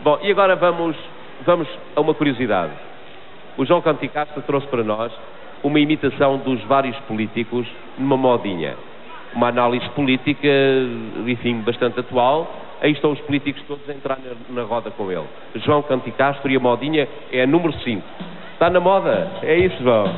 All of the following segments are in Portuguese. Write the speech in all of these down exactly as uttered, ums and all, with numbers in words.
Bom, e agora vamos, vamos a uma curiosidade. O João Canticastro trouxe para nós uma imitação dos vários políticos numa modinha. Uma análise política, enfim, bastante atual. Aí estão os políticos todos a entrar na, na roda com ele. João Canticastro e a modinha é a número cinco. Está na moda? É isso, João.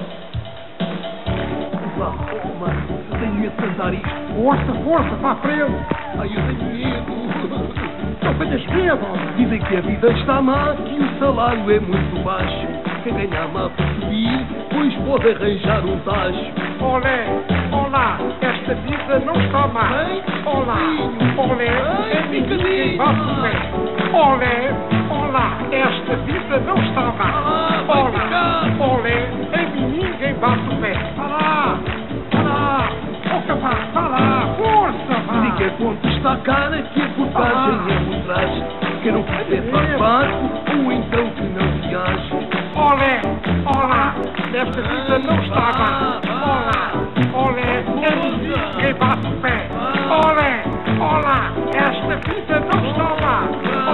Oh, mano, eu tenho medo de cantar isto. Força, força, para a frente. Ai, eu tenho medo. Não tenhas medo. Dizem que a vida está má, que o salário é muito baixo. Quem ganhar má por subir, pois pode arranjar um tacho. Olé, olá, esta vida não está má. Ei, Olá, olé, Ai, é ninguém picadinho. bate o pé. Olé, olá, esta vida não está má. Ah, vai Olá, ficar. olé, é ninguém bate o pé. Vá lá, vá lá, oh capaz, vá lá, força, vá. Dizem que a conta está cara, que a portagem é por trás. Quem não quiser faz barco, ou então que não viaje. Olé, olá, esta vida não está má. Olá, olé, é ninguém bate o pé. Olé, olá, esta vida não está má.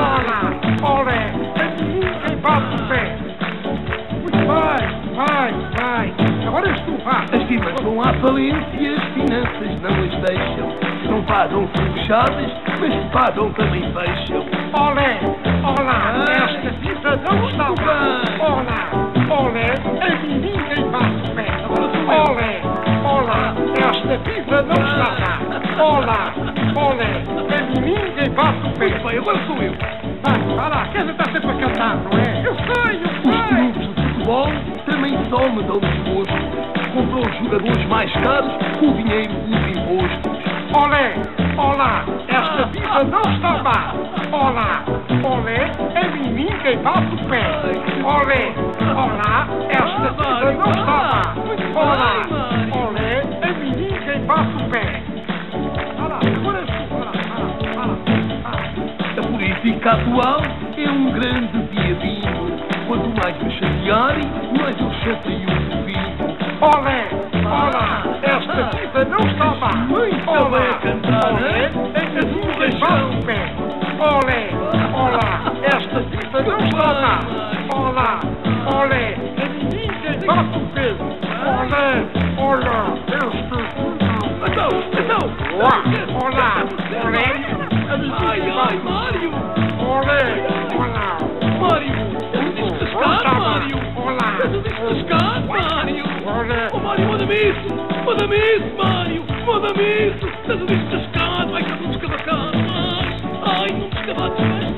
Olá, olé, é ninguém bate o pé. Muito bem, vai, vai, agora és tu, vá. As firmas vão à falência e as finanças não as deixam. Se não pagam são fechadas, mas se pagam também fecham. Olé, olá, esta vida não está má. Olá, olé, é ninguém bate o pé. Olé, olá, esta vida não está má. Olá, olé, é ninguém bate o pé. Muito bem, agora sou eu. Vai, vai lá, quer dizer, está sempre a cantar, não é? Eu sei, eu Os sei. clubes de futebol também só me dão desgosto. Compram os jogadores mais caros com o dinheiro dos impostos. Olé, olá, esta vida não está má. Olá, olé, é ninguém bate o pé. Olé, olá, esta vida não está má. Olá, olé, é ninguém bate o pé. Vai lá, agora és tu, vai lá, vai lá, vai lá. A política atual é um grande diabinho. Quanto mais me chatearem, mais eu chateio o vivo. Olé, olá, esta vida não está má. Olá, olé, é ninguém bate o pé. Olé, olá, esta vida não está má. Olá, olé, é ninguém bate o pé. Olé, olá, esta Então, então! Olá, olá, olé, Ai, ai, Mário! olé, olá. Mário! Eu disse descado, Mário! Olá, Eu disse descado, Mário! olé. Oh, Mário, manda-me isso! Manda-me isso, Mário! Manda-me isso! Eu disse descado! Vai que eu não descavacado! Ai, ai, não descavados mais!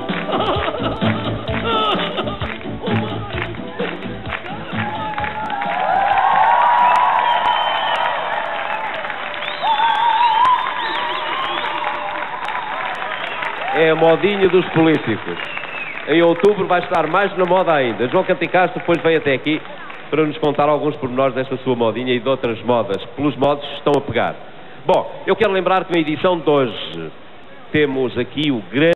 Oh, Mário! É a modinha dos políticos. Em outubro vai estar mais na moda ainda. João Canticastro depois veio até aqui para nos contar alguns pormenores desta sua modinha e de outras modas. Pelos modos estão a pegar. Bom, eu quero lembrar que na edição de hoje temos aqui o grande